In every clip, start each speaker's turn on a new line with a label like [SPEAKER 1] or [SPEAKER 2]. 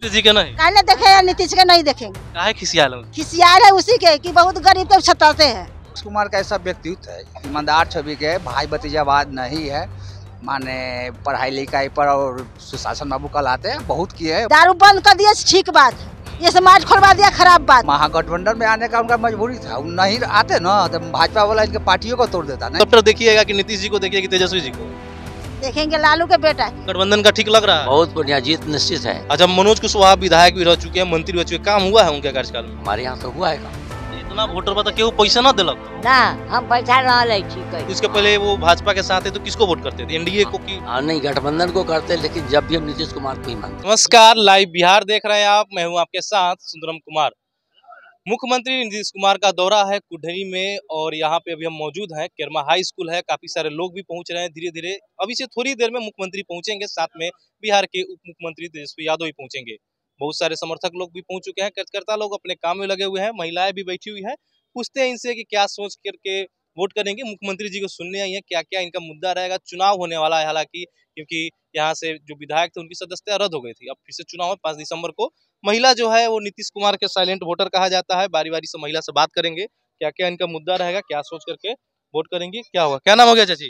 [SPEAKER 1] नीतीश जी के नहीं
[SPEAKER 2] काहे देखे नीतीश के नहीं देखेंगे।
[SPEAKER 1] काहे खिसियाल हैं?
[SPEAKER 2] खिसियाल है उसी के कि बहुत गरीब को सताते हैं।
[SPEAKER 3] नीतीश कुमार का ऐसा व्यक्तित्व है, ईमानदार छवि के, भाई भतीजावाद नहीं है, माने पढ़ाई लिखाई पर और सुशासन बाबू कहलाते हैं, बहुत किए हैं।
[SPEAKER 2] दारू बंद कर दिया ठीक बात है, ये समाज खोलवा दिया खराब बात।
[SPEAKER 3] महागठबंधन में आने का उनका मजबूरी था, नहीं आते ना तो भाजपा वाला इनके पार्टियों को तोड़ देता।
[SPEAKER 1] डॉक्टर देखिएगा कि नीतीश जी को देखिएगा कि तेजस्वी जी को
[SPEAKER 2] देखेंगे लालू के बेटा।
[SPEAKER 1] गठबंधन का ठीक लग रहा है?
[SPEAKER 4] बहुत बढ़िया, जीत निश्चित है।
[SPEAKER 1] अच्छा, मनोज कुशवाहा विधायक भी रह चुके हैं, मंत्री रह चुके हैं, काम हुआ है उनके कार्यकाल में?
[SPEAKER 4] हमारे यहाँ तो हुआ है काम।
[SPEAKER 1] इतना वोटर बता केहू पैसा ना दिलक
[SPEAKER 5] ना, हम पैसा ना ले ठीक है।
[SPEAKER 1] इसके पहले वो भाजपा के साथ है तो किसको वोट करते थे? एनडीए को की?
[SPEAKER 4] नहीं, गठबंधन को करते, लेकिन जब भी हम नीतीश कुमार को ही मानते।
[SPEAKER 1] नमस्कार, लाइव बिहार देख रहे हैं आप, मैं हूं आपके साथ सुंदरम कुमार। मुख्यमंत्री नीतीश कुमार का दौरा है कुढ़नी में और यहाँ पे अभी हम मौजूद हैं। केरमा हाई स्कूल है, काफी सारे लोग भी पहुंच रहे हैं धीरे धीरे। अभी से थोड़ी देर में मुख्यमंत्री पहुंचेंगे, साथ में बिहार के उप मुख्यमंत्री तेजस्वी यादव भी पहुंचेंगे। बहुत सारे समर्थक लोग भी पहुंच चुके हैं, कार्यकर्ता लोग अपने काम में लगे हुए हैं, महिलाएं भी बैठी हुई है। पूछते हैं इनसे कि क्या सोच करके वोट करेंगे। मुख्यमंत्री जी को सुनने आई है, क्या क्या इनका मुद्दा रहेगा। चुनाव होने वाला है हालांकि, क्योंकि यहाँ से जो विधायक थे उनकी सदस्यता रद्द हो गई थी। अब फिर से चुनाव है 5 दिसंबर को। महिला जो है वो नीतीश कुमार के साइलेंट वोटर कहा जाता है। बारी बारी से महिला से बात करेंगे, क्या क्या इनका मुद्दा रहेगा, क्या सोच करके वोट करेंगे, क्या होगा। क्या नाम हो गया चाची?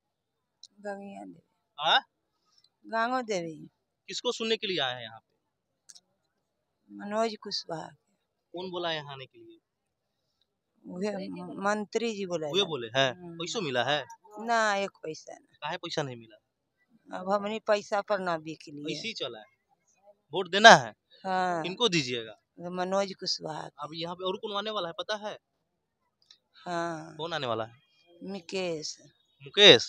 [SPEAKER 2] गांगो देवी।
[SPEAKER 1] किसको सुनने के लिए आए हैं यहाँ पे?
[SPEAKER 2] मनोज कुशवाहा।
[SPEAKER 1] कौन बोला है यहाँ आने के लिए?
[SPEAKER 2] मंत्री जी बोला।
[SPEAKER 1] वे बोले हैं। पैसों मिला है
[SPEAKER 2] ना, एक पैसा ना।
[SPEAKER 1] काहे पैसा नहीं मिला?
[SPEAKER 2] अब हमने पैसा पर ना बिक लिए।
[SPEAKER 1] ऐसे ही चला है, वोट देना है।
[SPEAKER 2] हाँ,
[SPEAKER 1] किनको दीजिएगा?
[SPEAKER 2] मनोज कुशवाहा।
[SPEAKER 1] अब यहाँ पे और कौन आने वाला है पता है?
[SPEAKER 2] हाँ,
[SPEAKER 1] कौन आने वाला है?
[SPEAKER 2] मुकेश।
[SPEAKER 1] मुकेश?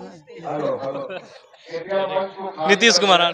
[SPEAKER 1] नीतीश कुमार।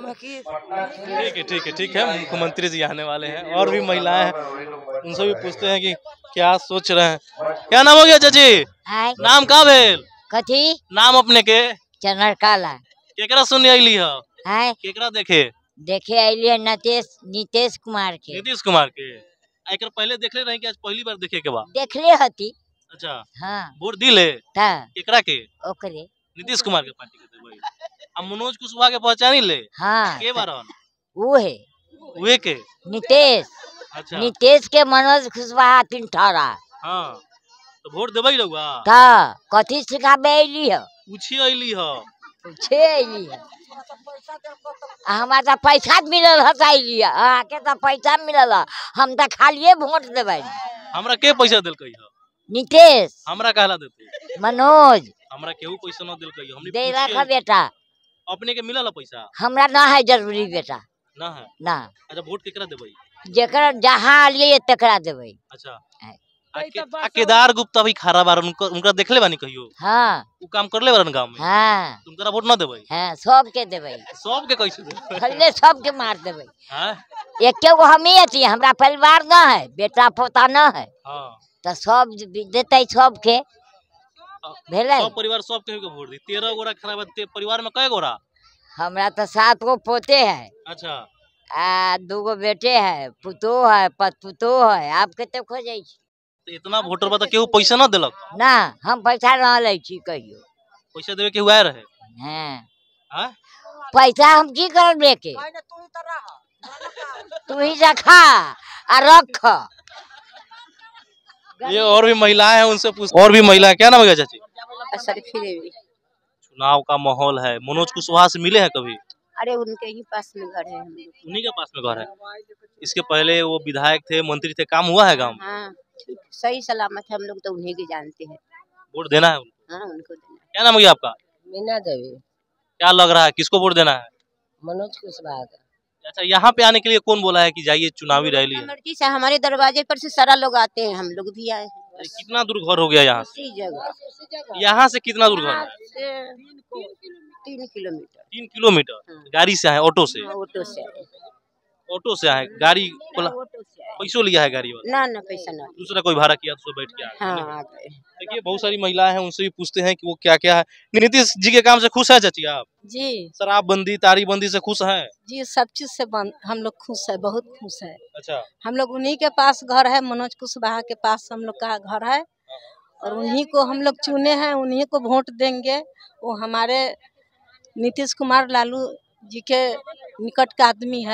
[SPEAKER 1] ठीक है, मुख्यमंत्री जी आने वाले हैं। और भी महिलाएं हैं, उनसे भी पूछते हैं कि क्या सोच रहे हैं। क्या नाम हो गया चाची? नाम का भेल?
[SPEAKER 5] कथी
[SPEAKER 1] नाम अपने के?
[SPEAKER 5] चनर काला
[SPEAKER 1] केकरा सुनने अली है? केकरा देखे?
[SPEAKER 5] देखे अलिए नीतीश कुमार के।
[SPEAKER 1] नीतीश कुमार के एकर पहले देखले रहे कि आज पहली बार देखे के बाद?
[SPEAKER 5] देखले हती।
[SPEAKER 1] अच्छा,
[SPEAKER 5] हाँ,
[SPEAKER 1] वोट दिले
[SPEAKER 5] था
[SPEAKER 1] केकरा के?
[SPEAKER 5] ओकरे।
[SPEAKER 1] नीतीश कुमार के पार्टी के देबै। अब मनोज कुशवाहा के पहचानी ले?
[SPEAKER 5] हाँ,
[SPEAKER 1] के बारन?
[SPEAKER 5] वो है
[SPEAKER 1] वे के?
[SPEAKER 5] नीतीश।
[SPEAKER 1] अच्छा,
[SPEAKER 5] नीतीश के मनोज कुशवाहा 3 ठहरा।
[SPEAKER 1] हाँ, तो वोट देबै रहुआ?
[SPEAKER 5] था कथी सिखाबे अली है?
[SPEAKER 1] पूछिए अली है।
[SPEAKER 5] पूछे अली है। हमारा तो पैसा मिलल है, अली है आके तो पैसा मिलल है, हम तो खालिए वोट देबै।
[SPEAKER 1] हमरा के पैसा देलकै है?
[SPEAKER 5] नीतीश।
[SPEAKER 1] हमरा कहला देते?
[SPEAKER 5] मनोज
[SPEAKER 1] हमरा केहू पैसा न देलकै है। हमनी
[SPEAKER 5] दे
[SPEAKER 1] पूछिए
[SPEAKER 5] रखा बेटा,
[SPEAKER 1] अपने के मिलल है पैसा?
[SPEAKER 5] हमरा ना है जरूरी बेटा,
[SPEAKER 1] ना है।
[SPEAKER 5] ना।
[SPEAKER 1] अच्छा, वोट केकरा देबै?
[SPEAKER 5] जेकर जहाँ लिए तकरा देबै।
[SPEAKER 1] अच्छा, केदार गुप्ता भी खड़ा बार, उनका देखले बानी कहियो?
[SPEAKER 5] हाँ,
[SPEAKER 1] उ काम करले बारन गांव में?
[SPEAKER 5] हाँ,
[SPEAKER 1] तुमकरा वोट न देबै?
[SPEAKER 5] हाँ, सबके देबै।
[SPEAKER 1] सबके कैसे देबै?
[SPEAKER 5] हल्ले सबके मार देबै।
[SPEAKER 1] हां,
[SPEAKER 5] एके गो हमी अथी, हमरा परिवार ना है, बेटा पोता ना है,
[SPEAKER 1] हां,
[SPEAKER 5] तो सब देते सबके भेलै।
[SPEAKER 1] सब परिवार सब केहू के वोट दी। 13 गोरा खड़ा बा, परिवार में कय गोरा?
[SPEAKER 5] हमरा तो 7 गो पोते है,
[SPEAKER 1] अच्छा,
[SPEAKER 5] 2 गो बेटे है, पुतो है, पतपुतो है। आप कते खोजै छी?
[SPEAKER 1] तो इतना वोटर बता केहू पैसा न देलक?
[SPEAKER 5] ना, हम पैसा ना लै छी कहियो।
[SPEAKER 1] पैसा देवे केहू आए रहे?
[SPEAKER 5] हाँ,
[SPEAKER 1] हां,
[SPEAKER 5] पैसा हम की करब लेके? तू ही जा खा आ रख।
[SPEAKER 1] ये और भी महिलाएं हैं, उनसे पूछ। और भी महिला, क्या नाम है चाची?
[SPEAKER 2] शरीफी देवी।
[SPEAKER 1] चुनाव का माहौल है, मनोज कुशवाहा से मिले हैं कभी?
[SPEAKER 2] अरे उनके ही पास में घर है, हम लोग
[SPEAKER 1] उन्हीं के पास में घर है। इसके पहले वो विधायक थे, मंत्री थे, काम हुआ है गांव में?
[SPEAKER 2] हाँ, ठीक सही सलामत है, हम लोग तो उन्हीं के जानते हैं।
[SPEAKER 1] वोट देना है उनको?
[SPEAKER 2] हाँ, उनको देना।
[SPEAKER 1] क्या नाम है आपका?
[SPEAKER 5] मीना देवी।
[SPEAKER 1] क्या लग रहा है किसको वोट देना है?
[SPEAKER 5] मनोज कुशवाहा।
[SPEAKER 1] अच्छा, यहाँ पे आने के लिए कौन बोला है कि जाइए चुनावी रैली है?
[SPEAKER 2] मर्जी से हमारे दरवाजे पर से सारा लोग आते हैं, हम लोग भी आए हैं।
[SPEAKER 1] कितना दूर घर हो गया यहाँ से?
[SPEAKER 2] उसी जगह
[SPEAKER 1] यहाँ से कितना दूर घर है?
[SPEAKER 2] 3 किलोमीटर।
[SPEAKER 1] 3 किलोमीटर। गाड़ी से आए? ऑटो से?
[SPEAKER 2] ऑटो से आए।
[SPEAKER 1] ऑटो से आए? गाड़ी
[SPEAKER 2] ऑटो से आए।
[SPEAKER 1] पैसों लिया है गाड़ी वाला?
[SPEAKER 2] ना ना, पैसा ना।
[SPEAKER 1] दूसरा कोई भाड़ा किया तो बैठ के आए?
[SPEAKER 2] हाँ, आ गए।
[SPEAKER 1] देखिए, बहुत सारी महिलाएं हैं, उनसे भी पूछते हैं कि वो क्या क्या है। नीतीश जी के काम से खुश है चाची आप?
[SPEAKER 6] जी
[SPEAKER 1] शराबबंदी, तारीबंदी से खुश हैं?
[SPEAKER 6] जी, सब चीज से हम लोग खुश है, बहुत खुश है।
[SPEAKER 1] अच्छा,
[SPEAKER 6] हम लोग उन्हीं के पास घर है, मनोज कुशवाहा के पास हम लोग का घर है, और उन्हीं को हम लोग चुने हैं, उन्हीं को वोट देंगे। वो हमारे नीतीश कुमार लालू जी के निकट का आदमी है,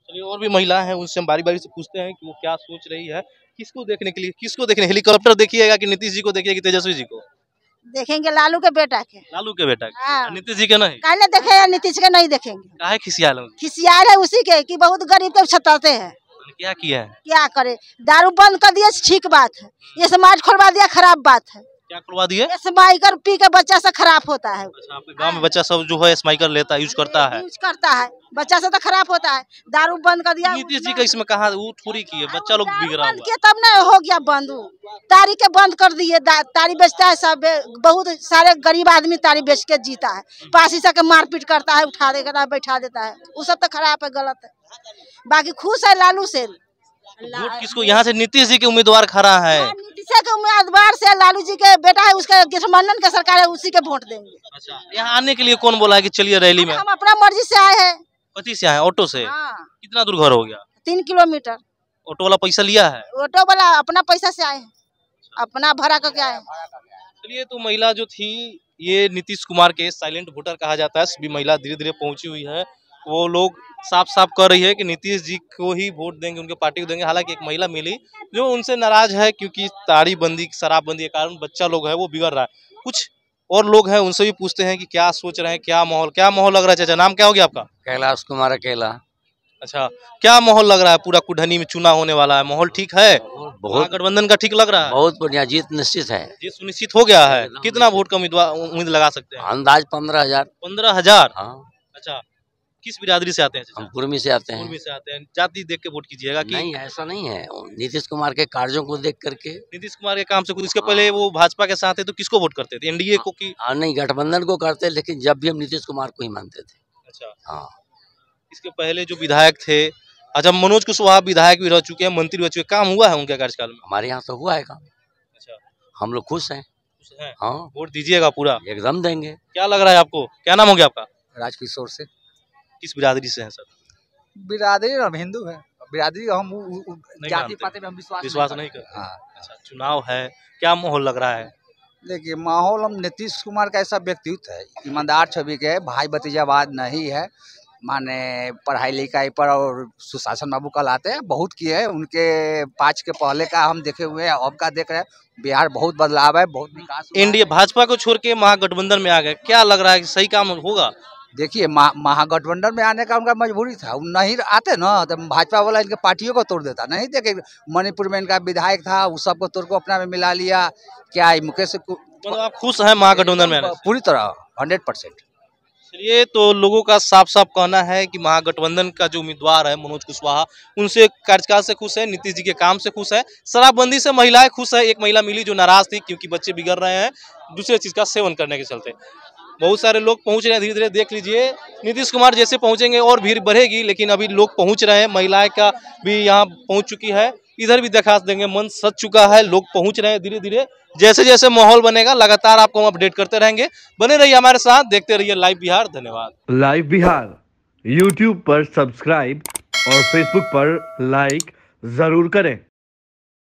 [SPEAKER 1] चलिए और भी महिला हैं, उनसे हम बारी-बारी से पूछते हैं कि वो क्या सोच रही है। किसको देखने के लिए, किसको देखने, हेलीकॉप्टर देखिएगा कि नीतीश जी को देखिएगा कि तेजस्वी जी को?
[SPEAKER 2] देखेंगे लालू के बेटा के।
[SPEAKER 1] लालू के बेटा के,
[SPEAKER 2] हाँ।
[SPEAKER 1] नीतीश जी के नहीं?
[SPEAKER 2] काहे देखे नीतीश के नहीं देखेंगे।
[SPEAKER 1] काहे खिसियाल हैं?
[SPEAKER 2] खिसियाल है उसी के कि बहुत गरीब के सताते हैं।
[SPEAKER 1] क्या किया है?
[SPEAKER 2] क्या करे, दारू बंद कर दिया ठीक बात है, ये समाज खोलवा दिया खराब बात है।
[SPEAKER 1] क्या करवा दिए?
[SPEAKER 2] ये स्माइकर पी के बच्चा से खराब होता है।
[SPEAKER 1] अच्छा, आपके गांव में बच्चा सब जो है स्माइकर लेता है, यूज करता है?
[SPEAKER 2] यूज करता है, बच्चा से तो खराब होता है। दारू बंद कर दिया।
[SPEAKER 1] नीतीश जी का इसमें कहा, वो थोड़ी की है, बच्चा लोग बिगड़ा
[SPEAKER 2] बंद
[SPEAKER 1] हुआ।
[SPEAKER 2] किया तब ना हो गया बंद। तारी के बंद कर दिए, तारी बेचता है सब, बहुत सारे गरीब आदमी तारी बेच के जीता है। पासी से के मारपीट करता है, उठा देता है, बैठा देता है, वो सब तो खराब है, गलत है। बाकी खुश है लालू से।
[SPEAKER 1] वोट किसको? यहाँ से नीतीश जी के उम्मीदवार खड़ा है।
[SPEAKER 2] नीतीश के उम्मीदवार से लालू जी के बेटा है, उसके गठबंधन के सरकार है, उसी के वोट देंगे।
[SPEAKER 1] अच्छा, यहाँ आने के लिए कौन बोला है कि चलिए रैली में?
[SPEAKER 2] हम अपना मर्जी से आए हैं।
[SPEAKER 1] पति से आए, ऑटो से?
[SPEAKER 2] हाँ।
[SPEAKER 1] कितना दूर घर हो गया?
[SPEAKER 2] 3 किलोमीटर।
[SPEAKER 1] ऑटो वाला पैसा लिया है?
[SPEAKER 2] ऑटो वाला अपना पैसा से आए हैं, अपना भाड़ा करके आए हैं।
[SPEAKER 1] चलिए, तो महिला जो थी, ये नीतीश कुमार के साइलेंट वोटर कहा जाता है। सभी महिला धीरे धीरे पहुंची हुई है। वो लोग साफ साफ कर रही है कि नीतीश जी को ही वोट देंगे, उनके पार्टी को देंगे। हालांकि एक महिला मिली जो उनसे नाराज है क्योंकि ताड़ी बंदी, शराबबंदी के कारण बच्चा लोग है वो बिगड़ रहा है। कुछ और लोग हैं, उनसे भी पूछते हैं कि क्या सोच रहे हैं, क्या माहौल लग रहा है। चाचा, नाम क्या हो गया आपका?
[SPEAKER 4] कैलाश कुमार अकेला।
[SPEAKER 1] अच्छा, क्या माहौल लग रहा है? पूरा कुढ़नी में चुनाव होने वाला है, माहौल ठीक है?
[SPEAKER 4] बहुत
[SPEAKER 1] गठबंधन का ठीक लग रहा है?
[SPEAKER 4] बहुत बढ़िया, जीत निश्चित है।
[SPEAKER 1] ये सुनिश्चित हो गया है? कितना वोट का उम्मीद लगा सकते हैं?
[SPEAKER 4] अंदाज 15,000।
[SPEAKER 1] 15,000?
[SPEAKER 4] हाँ।
[SPEAKER 1] अच्छा, किस बिरादरी से आते हैं?
[SPEAKER 4] हम कुर्मी से आते हैं।
[SPEAKER 1] कुर्मी से आते हैं। जाति देख के वोट कीजिएगा कि
[SPEAKER 4] नहीं, ऐसा नहीं है, नीतीश कुमार के कार्यों को देख करके।
[SPEAKER 1] नीतीश कुमार के काम से? खुद इसके पहले वो भाजपा के साथ है तो किसको वोट करते थे? एनडीए को की?
[SPEAKER 4] नहीं, गठबंधन को करते, लेकिन जब भी हम नीतीश कुमार को ही मानते थे।
[SPEAKER 1] अच्छा,
[SPEAKER 4] हाँ।
[SPEAKER 1] इसके पहले जो विधायक थे, अच्छा, मनोज कुशवाहा विधायक भी रह चुके हैं, मंत्री रह चुके हैं, काम हुआ है उनके कार्यकाल में?
[SPEAKER 4] हमारे यहाँ तो हुआ है काम।
[SPEAKER 1] अच्छा,
[SPEAKER 4] हम लोग खुश हैं।
[SPEAKER 1] खुश हैं?
[SPEAKER 4] हाँ,
[SPEAKER 1] वोट दीजिएगा पूरा?
[SPEAKER 4] एकदम देंगे।
[SPEAKER 1] क्या लग रहा है आपको? क्या नाम हो गया आपका?
[SPEAKER 3] राजकिशोर से।
[SPEAKER 1] किस बिरादरी से हैं सर?
[SPEAKER 3] बिरादरी हम हिंदू है, बिरादरी हम जाति
[SPEAKER 1] मानते।
[SPEAKER 3] पाति में हम
[SPEAKER 1] विश्वास नहीं करते?
[SPEAKER 3] हाँ।
[SPEAKER 1] अच्छा, चुनाव है, क्या माहौल लग रहा है?
[SPEAKER 3] देखिए, माहौल हम नीतीश कुमार का ऐसा व्यक्तित्व है, ईमानदार छवि के, भाई भतीजावाद नहीं है। माने पढ़ाई लिखाई पर और सुशासन बाबू कल आते हैं, बहुत किए हैं। उनके 5 के पहले का हम देखे हुए हैं, अब का देख रहे हैं। बिहार बहुत बदलाव है, बहुत विकास हुआ है।
[SPEAKER 1] एनडीए भाजपा को छोड़ के महागठबंधन में आ गए, क्या लग रहा है कि सही काम होगा?
[SPEAKER 3] देखिए, महागठबंधन में आने का उनका मजबूरी था। वो नहीं आते ना तो भाजपा वाला इनके पार्टियों को तोड़ देता। नहीं देखे, मणिपुर में इनका विधायक था, उस सबको तोड़ को अपना में मिला लिया। क्या मुकेश?
[SPEAKER 1] मतलब आप खुश हैं महागठबंधन में आने से?
[SPEAKER 3] पूरी तरह 100%।
[SPEAKER 1] चलिए, तो लोगों का साफ साफ कहना है कि महागठबंधन का जो उम्मीदवार है मनोज कुशवाहा, उनसे कार्यकाल से खुश है, नीतीश जी के काम से खुश है, शराबबंदी से महिलाएं खुश है। एक महिला मिली जो नाराज थी क्योंकि बच्चे बिगड़ रहे हैं दूसरे चीज का सेवन करने के चलते। बहुत सारे लोग पहुंच रहे हैं, धीरे धीरे देख लीजिए। नीतीश कुमार जैसे पहुंचेंगे और भीड़ बढ़ेगी, लेकिन अभी लोग पहुंच रहे हैं। महिलाएं का भी यहाँ पहुंच चुकी है, इधर भी दिखा देंगे, मन सज चुका है, लोग पहुंच रहे हैं धीरे धीरे। जैसे जैसे माहौल बनेगा लगातार आपको हम अपडेट करते रहेंगे। बने रहिए हमारे साथ, देखते रहिए लाइव बिहार। धन्यवाद।
[SPEAKER 7] लाइव बिहार यूट्यूब पर सब्सक्राइब और फेसबुक पर लाइक जरूर करें।